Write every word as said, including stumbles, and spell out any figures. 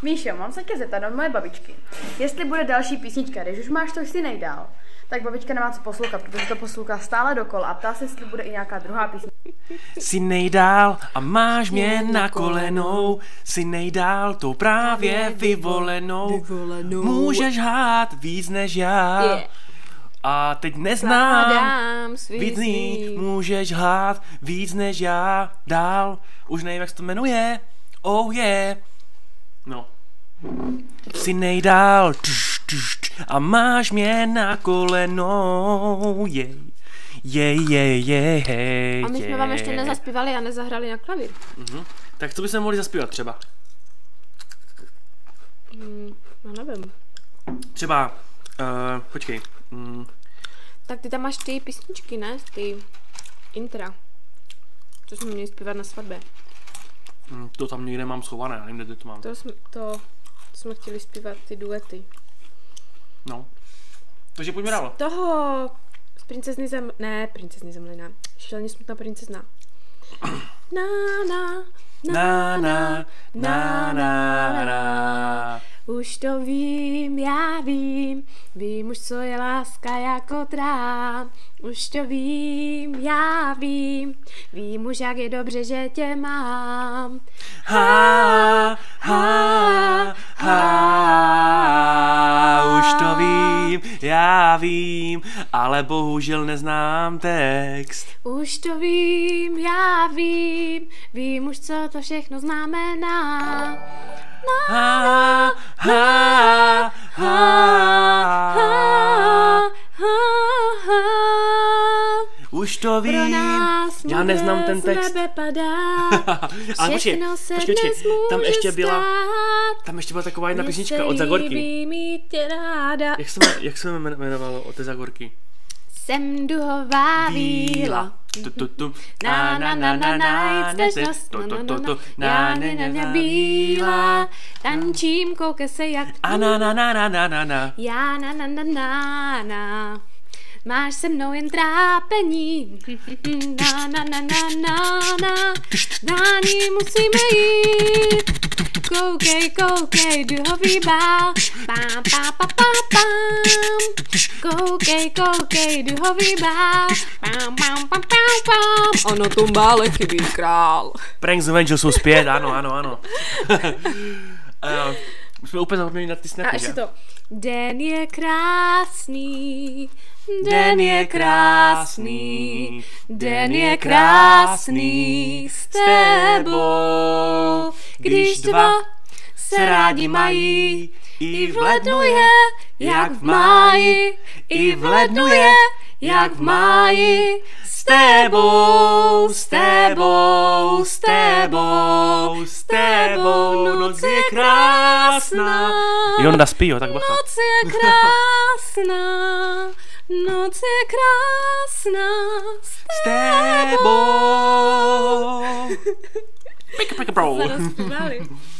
Míšo, mám se tě zeptat od moje babičky, jestli bude další písnička, když už máš to jsi nejdál, tak babička nemá co poslouchat, protože to poslouchá stále dokola a ptá se, jestli bude i nějaká druhá písnička. Jsi nejdál a máš mě na kolenou, jsi nejdál tou právě vyvolenou, vyvolenou. Můžeš hát víc než já. Yeah. A teď neznám Vkládám svý víc ní, sní. můžeš hát víc než já. Dál, už nevím, jak se to jmenuje. Oh yeah. No. Jsi nejdál tš, tš, tš, a máš mě na kolenou. Jej, jej, jej, jej, jej. A my jsme vám ještě nezaspívali a nezahrali na klavír. Mhm. Tak co bychom mohli zaspívat třeba? Hmm, no nevím. Třeba, uh, počkej. Mm. Tak ty tam máš ty písničky, ne? Ty intra. Co jsme měli zpívat na svatbě. Mm, to tam někde mám schované, já nevím, kde to mám. To jsme, to jsme chtěli zpívat ty duety. No. Takže pojďme dál. Toho z princezny zem... Ne, princezny zemlina. Šíleně smutná princezna. Na, na, Na, na, na, na, na. Už to vím, já vím, vím už, co je láska jako trám. Už to vím, já vím, vím už, jak je dobře, že tě mám. Ha, ha, ha, už to vím, já vím, ale bohužel neznám text. Už to vím, já vím, vím už, co to všechno znamená. Ha, ha, ha, už to Pro vím, nás já neznám ten modré z text. nebe padá. Ale počkej, Všechno se počkej, dnes počkej, tam může ještě byla, stát. tam ještě byla taková jedna Mně písnička se od Zagorky. líbí mít tě ráda. Jak se, jmen- jak se jmenovalo od té Zagorky? Jsem duhová víla. Tu, tu, tu. Na na na na na, chceš nás, Tu, na tu, na tu, na tu. na, já ne na na bílá, tančím, koukej se jak, A na na na na na na na. já na na na na na, máš se mnou jen trápení, na na na na na na, na ní musíme jít, koukej, koukej, duhový bál, pám, pám, pám, pám, pám, koukej, koukej, duhový bál, pám, pám, pám, pám, pám, a na tom bále chybí král. Prank z Avengers jsou zpět, ano, ano, ano. uh, my jsme úplně zapomněli na ty A snapy, ještě že? to. Den je krásný, den je krásný, den je krásný s tebou. Když dva se rádi mají, i v lednu je, jak v máji, i v lednu je, jak v máji. S tebou, s tebou, s tebou, s tebou, noc je krásná. Jonda spí, jo, tak bacha. Noc je krásná, noc je krásná s tebou. Pika, pika, bro. tebou.